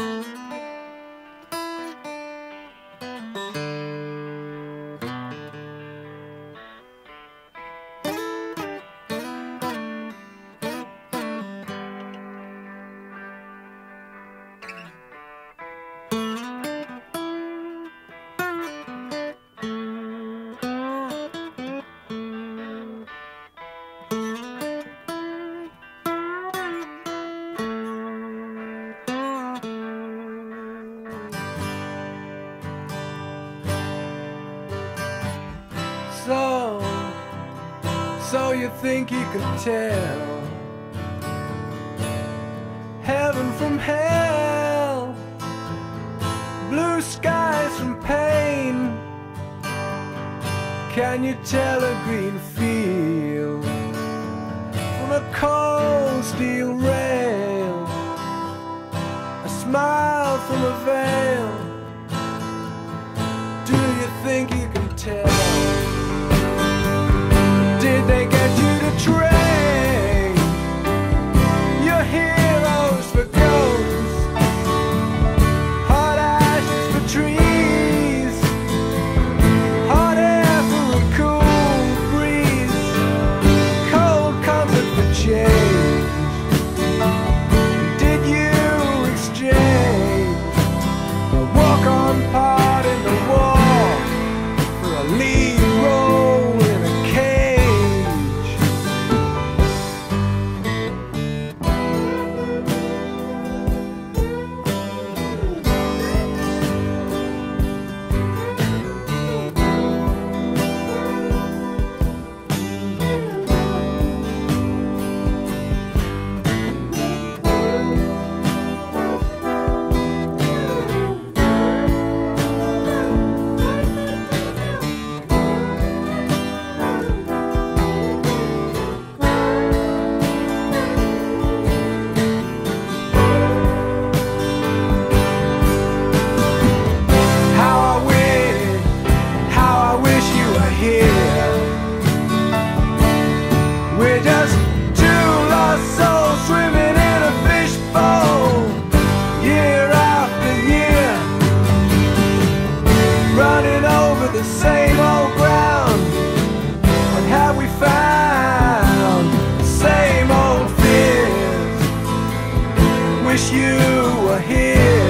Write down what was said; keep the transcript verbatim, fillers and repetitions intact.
So, so you think you can tell heaven from hell, blue skies from pain? Can you tell a green field from a cold steel rail, a smile from a veil? Do you think you can tell? Did they get you to train your heroes for ghosts, hot ashes for trees, hot air for a cool breeze, cold comfort for change? Did you exchange a walk-on part in the war for a lead role in a the same old ground? What have we found? The same old fears. Wish you were here.